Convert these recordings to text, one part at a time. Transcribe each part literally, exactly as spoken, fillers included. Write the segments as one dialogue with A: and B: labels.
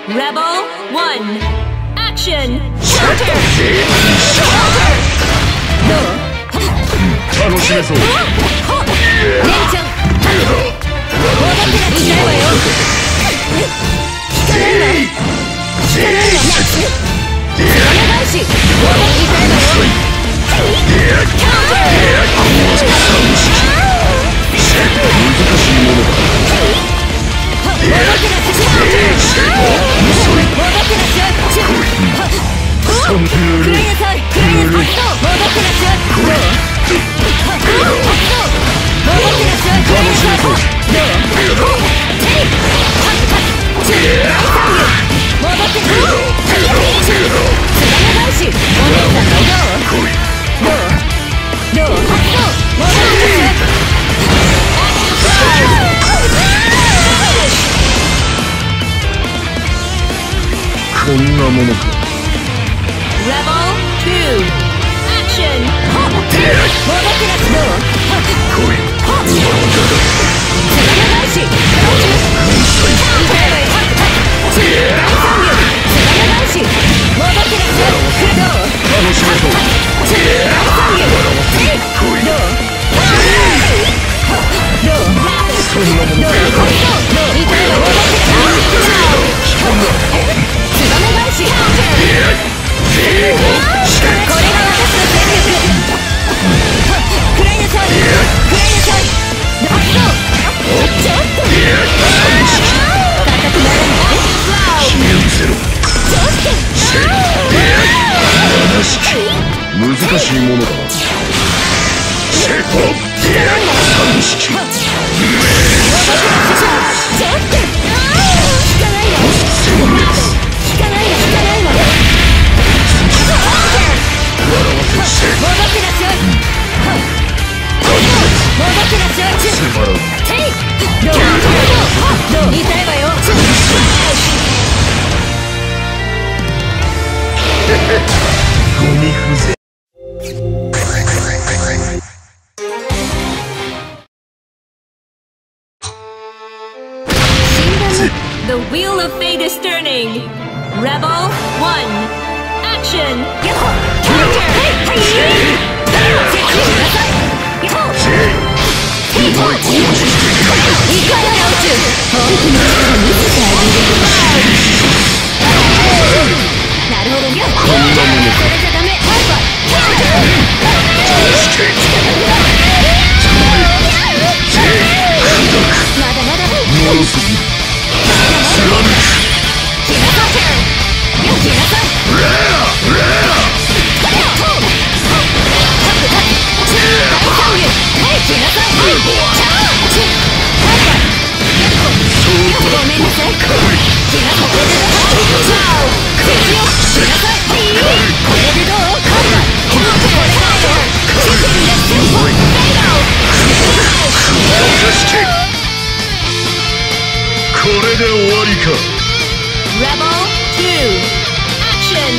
A: Rebel one. Action. Counter. Counter.
B: 楽しめそう。
A: レンちゃん。戻ってなくないわよ。引かないわ。引かないわ。お願いし。戻っていたいわよ。カウンター。
B: 難しいものだ。
A: 戻ってなくない。戻ってなくない。くらいなさい。くらいなさい。戻ってなくない。どう？戻ってなくない。くらいなさい。どう？テイク。大胆よ。戻ってくる。つばめ返し。お姉さんのどう？どう？どう？戻ってくる。
B: こんなものか。
A: Rebel two. Action. 戻ってなくどう？
B: 来い。
A: つばめ返し。カウンター。大胆よ。つばめ返し。戻ってなくどう？
B: 楽しめそう。
A: 大胆よ。テイク。どう？どう？
B: そんなものか。
A: どう？痛いわ。戻ってなく。つばめ返し。カウンター。これが私の戦略。くらいなさい。くらいなさい。どうぞ。ちょっと硬くならない。
B: 消え失せろ。
A: ちょっと
B: 正しき難しいものだ。セット三式。
A: ちょっと引かないわ。引かないわ。引かないわ。戻ってなさい。戻ってなさい。
B: つまらん。
A: テイク。どう？どう？痛いわよ。
B: ゴミ風情。
A: The wheel of fate is turning. Rebel one. Action. Counter. Rebel two. Action.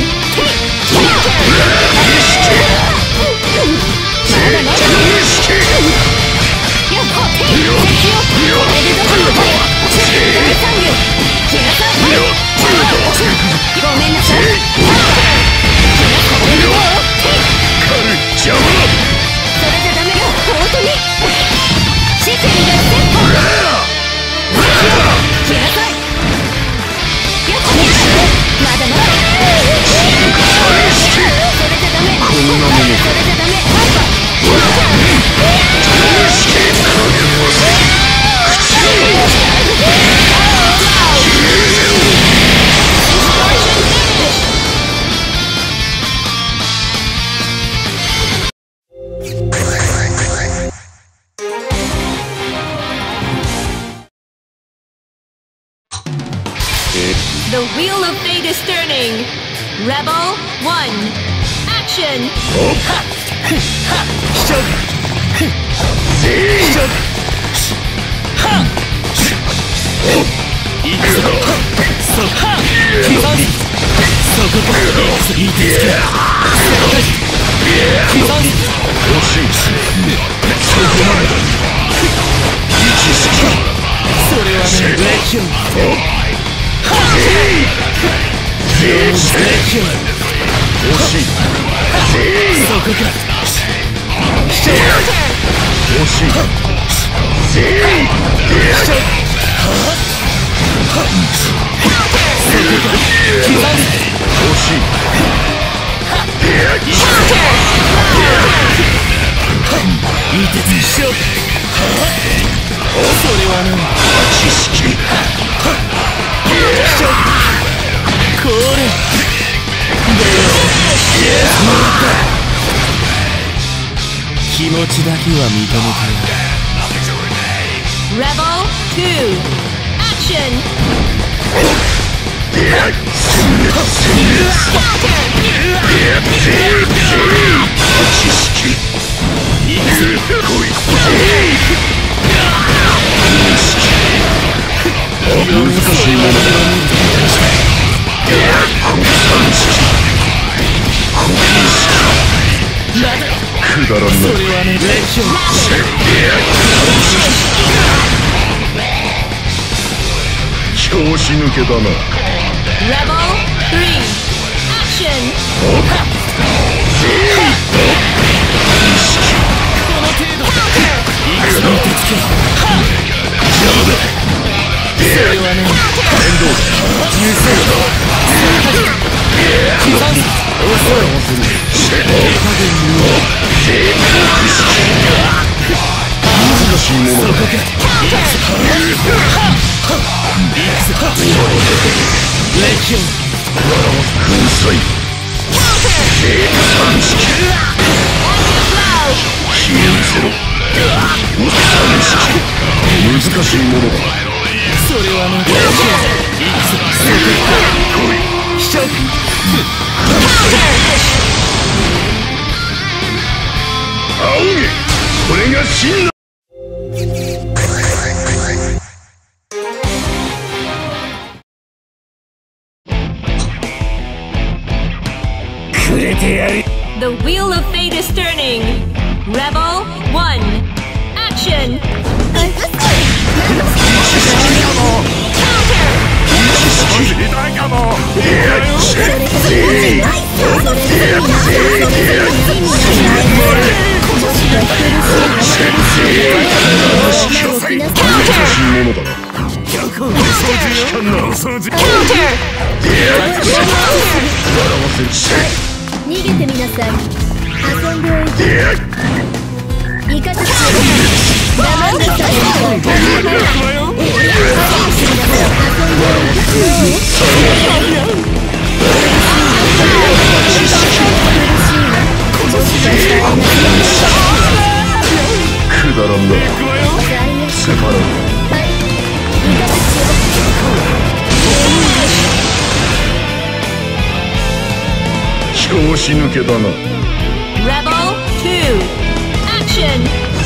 A: The wheel of fate is turning. Rebel one. Action. Counter.
C: 気持ちだけは認めてやる。
A: Rebel two, action! Rebel three, action! The wheel of fate is turning. Rebel one, action! Rebel two, action!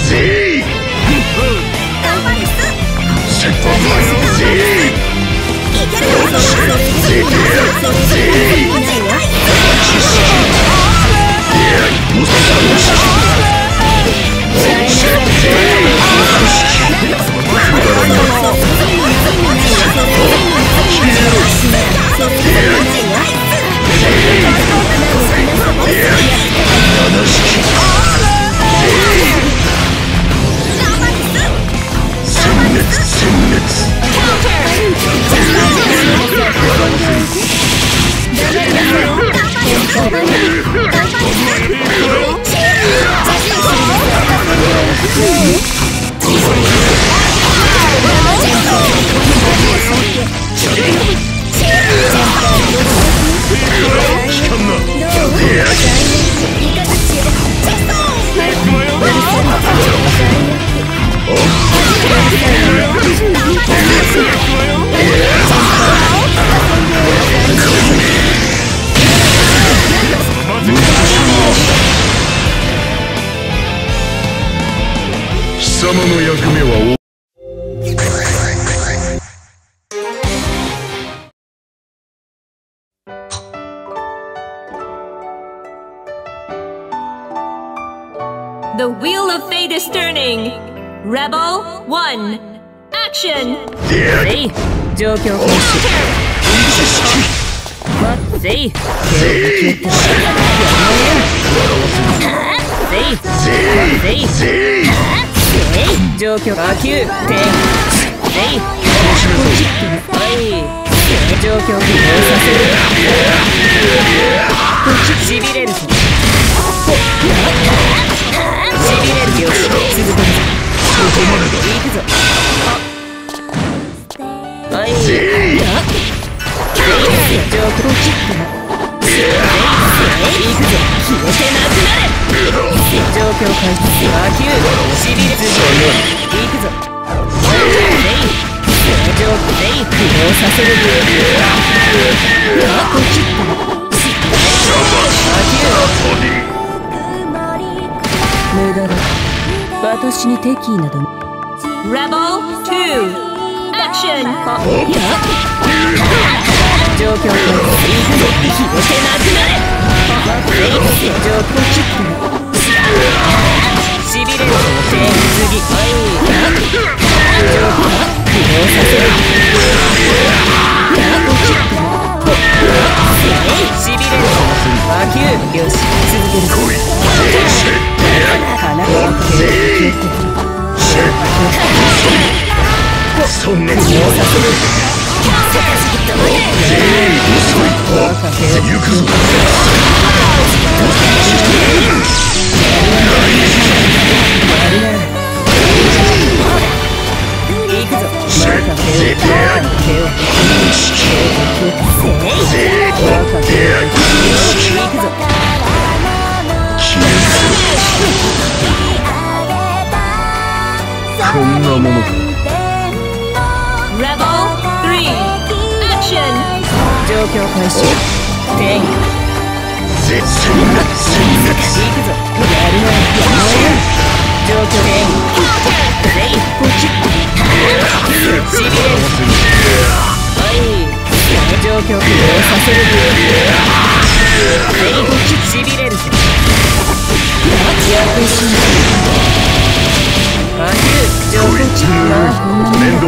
A: The wheel of fate is turning. Rebel one, action!
C: 状況
A: せい状況波及点状況を起動させるしびれるぞしびれるよし続けるぞここまでだ行くぞはい状況を切った行くぞ消えてなくなれ状況回復波及しびれるぞ行くぞ状況で起動させる波及無駄だ私に敵意などラボツーアクション状況回復消えてなくなれ状況切ったしびれる手次状況起動させるしびれる波及よし続けるぞ花が消えてそんなにさせる行くぞこんなものかラボスリーアクション状況開始点絶戦戦略行くぞやるなやるな状況点全員ポチッしびれるはい状況起動させる全員ポチッしびれる躍進波及状況チームは面倒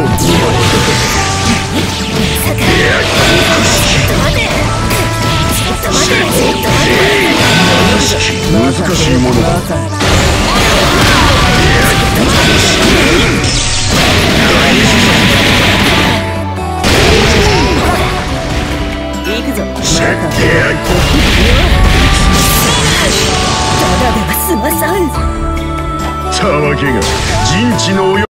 A: 難しいものだ行くぞただでは済まさんたわけが陣地の